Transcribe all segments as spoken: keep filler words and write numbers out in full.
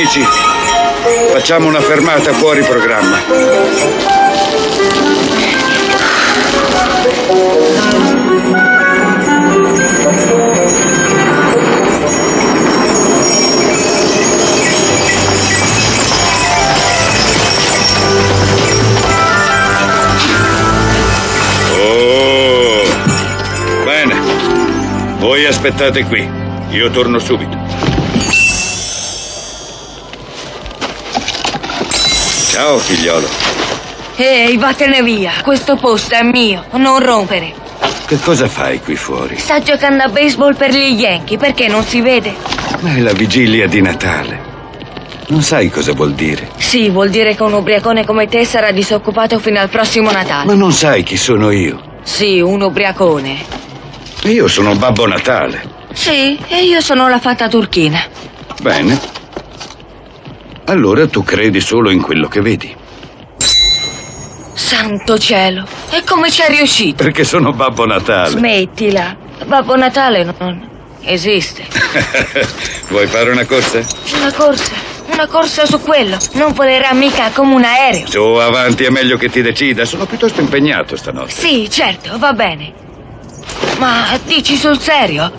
amici, facciamo una fermata fuori programma. Oh, bene. Voi aspettate qui, io torno subito. Ciao, figliolo. Ehi, vattene via. Questo posto è mio, non rompere. Che cosa fai qui fuori? Sta giocando a baseball per gli Yankee, perché non si vede? Ma è la vigilia di Natale. Non sai cosa vuol dire? Sì, vuol dire che un ubriacone come te sarà disoccupato fino al prossimo Natale. Ma non sai chi sono io? Sì, un ubriacone. Io sono Babbo Natale. Sì, e io sono la fata turchina. Bene. Allora tu credi solo in quello che vedi. Santo cielo, e come ci è riuscito? Perché sono Babbo Natale. Smettila, Babbo Natale non esiste. Vuoi fare una corsa? Una corsa, una corsa su quello. Non volerà mica come un aereo. Su, avanti, è meglio che ti decida. Sono piuttosto impegnato stanotte. Sì, certo, va bene. Ma dici sul serio?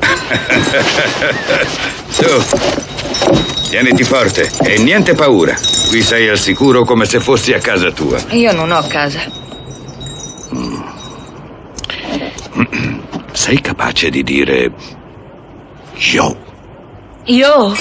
Su, tieniti forte e niente paura. Qui sei al sicuro come se fossi a casa tua. Io non ho casa. Mm. Sei capace di dire yo? Io?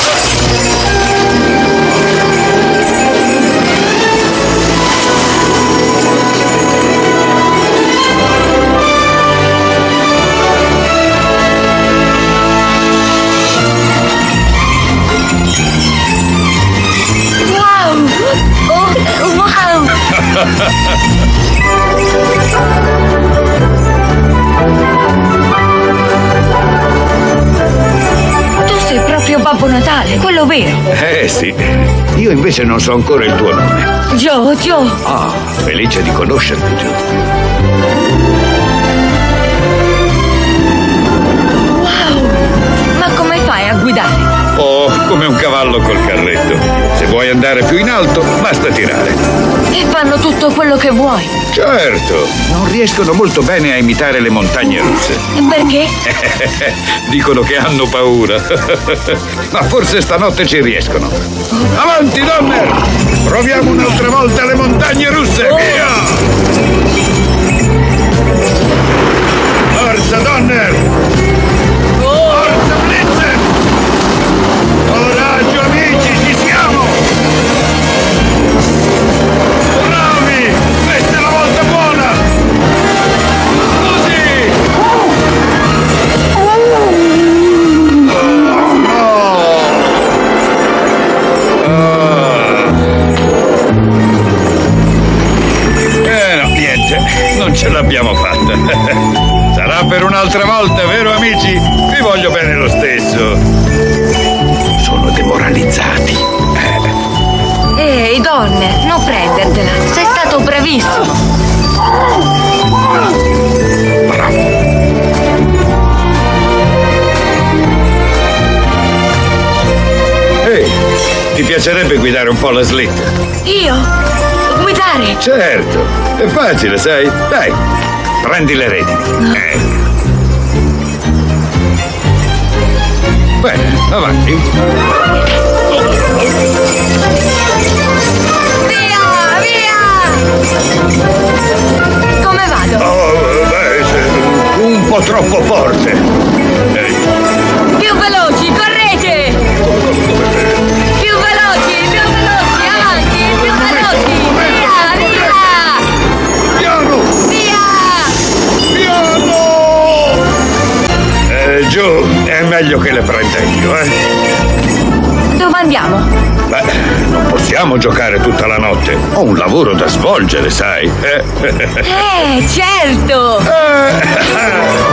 Tu sei proprio Babbo Natale, quello vero. Eh sì, io invece non so ancora il tuo nome. Joe, Joe. Ah, felice di conoscerti, Joe. Wow, ma come fai a guidare? Oh, come un cavallo col carretto. Se vuoi andare più in alto, basta tirare. E fanno tutto quello che vuoi. Certo, non riescono molto bene a imitare le montagne russe. E perché? Dicono che hanno paura. Ma forse stanotte ci riescono. Avanti, Donner! Proviamo un'altra volta le montagne russe, oh. Via! Forza, Donner! Forza, Blitzer! Coraggio, amici, ci siamo! Bravi! Questa è la volta buona! Così! Oh, no! Ah. Eh no, niente, non ce l'abbiamo fatta. Sarà per un'altra volta, vero amici? Vi voglio bene lo stesso. Sono demoralizzati. Eh. Ehi, donne, non prendertela. Sei stato bravissimo. Bravo. Ehi, ti piacerebbe guidare un po' la slitta? Io? Guidare? Certo, è facile, sai? Dai, prendi le redini. Eh. Bene, avanti. Via, via! Come vado? Oh, beh, sei un po' troppo forte. Ehi. Più veloci, correte! Più veloci, più veloci, avanti, più veloci! Via, via! Piano! Via! Piano! Eh, giù, è meglio che le prenda io, eh? Dove andiamo? Beh, non possiamo giocare tutta la notte. Ho un lavoro da svolgere, sai? Eh, Eh, certo! eh.